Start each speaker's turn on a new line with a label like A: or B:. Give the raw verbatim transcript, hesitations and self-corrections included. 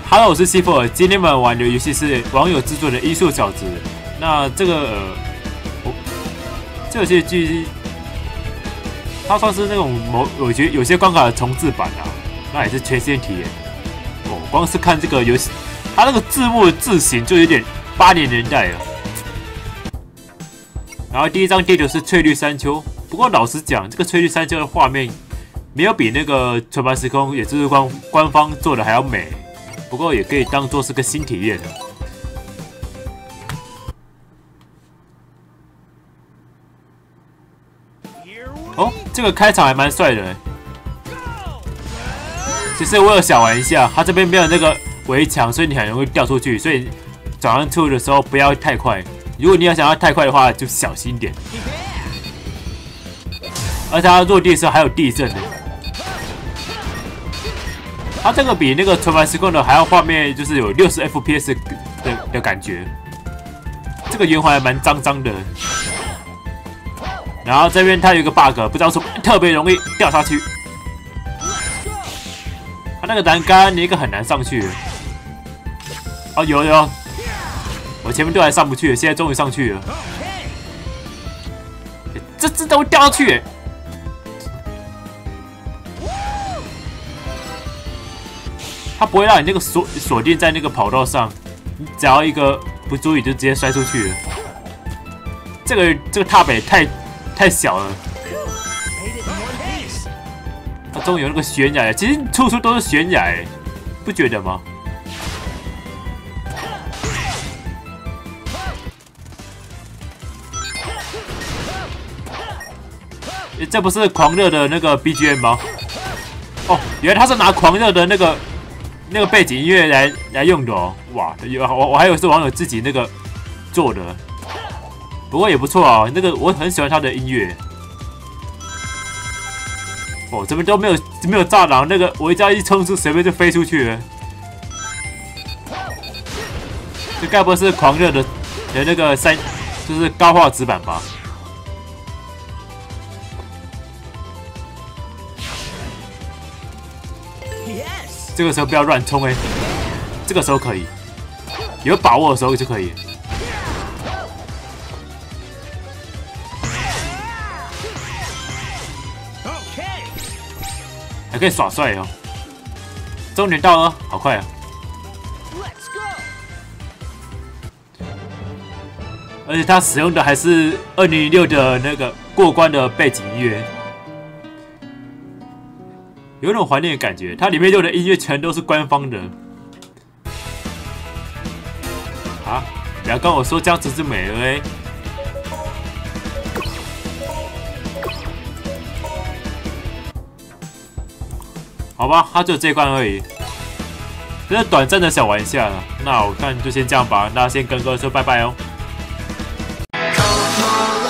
A: Hello， 我是西佛尔。今天我们玩的游戏是网友制作的《音速小子》。那这个，呃，哦、这游戏剧，它算是那种某，我觉得有些关卡的重置版啊，那也是全新体验。哦，光是看这个游戏，它那个字幕的字形就有点八零年代了。然后第一张地图是翠绿山丘，不过老实讲，这个翠绿山丘的画面没有比那个纯白时空，也就是官官方做的还要美。 不过也可以当做是个新体验。哦，这个开场还蛮帅的。其实我有小玩一下，它这边没有那个围墙，所以你很容易掉出去。所以转弯出的时候不要太快。如果你要想要太快的话，就小心一点。而且它落地的时候还有地震的。 它这个比那个纯白时空的还要画面，就是有六十 F P S 的的感觉。这个圆环还蛮脏脏的。然后这边它有一个 bug， 不知道说特别容易掉下去。它那个栏杆你一个很难上去。哦，有有，我前面都还上不去，现在终于上去了。这这都会掉下去。 它不会让你那个锁锁定在那个跑道上，你只要一个不注意就直接摔出去了。这个这个踏板太太小了。它终于有那个悬崖了，其实处处都是悬崖，不觉得吗？这不是狂热的那个 B G M 吗？哦，原来他是拿狂热的那个。 那个背景音乐来来用的哦，哇！有我我还以为是网友自己那个做的，不过也不错啊。那个我很喜欢他的音乐。哦，这边都没有没有栅栏，那个我只要一冲出，随便就飞出去了。这该不会是狂热的的那个三，就是高画质版吧？ 这个时候不要乱冲哎，这个时候可以，有把握的时候就可以。还可以耍帅哦！终点到了，好快啊！而且它使用的还是二零零六的那个过关的背景音乐。 有种怀念的感觉，它里面用的音乐全都是官方的。啊！不要跟我说这样子是美了哎。好吧，它就这一关而已，这是短暂的小玩一下了。那我看就先这样吧，那先跟各位说拜拜哦。